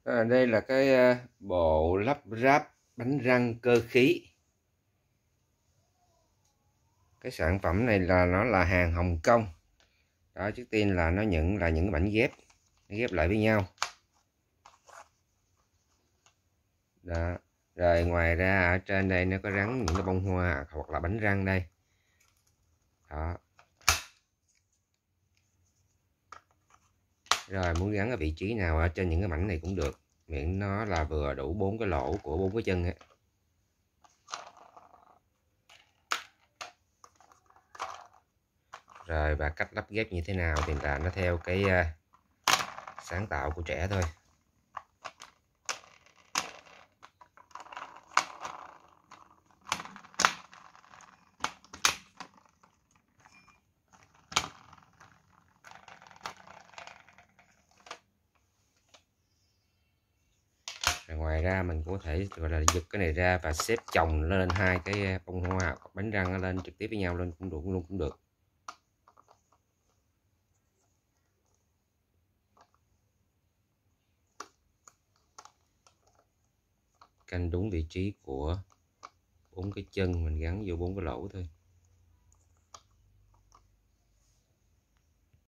Đây là cái bộ lắp ráp bánh răng cơ khí. Cái sản phẩm này nó là hàng Hồng Kông. Đó, trước tiên là nó những cái mảnh ghép, nó ghép lại với nhau. Đó. Rồi ngoài ra ở trên đây nó có gắn những cái bông hoa hoặc là bánh răng đây. Đó. Rồi muốn gắn ở vị trí nào ở trên những cái mảnh này cũng được, miễn nó là vừa đủ 4 cái lỗ của 4 cái chân ấy. Rồi và cách lắp ghép như thế nào thì là nó theo cái sáng tạo của trẻ thôi. Rồi ngoài ra mình cũng có thể gọi là giật cái này ra và xếp chồng lên hai cái bông hoa hoặc bánh răng nó lên trực tiếp với nhau lên cũng được luôn cũng được. Canh đúng vị trí của 4 cái chân mình gắn vô 4 cái lỗ thôi.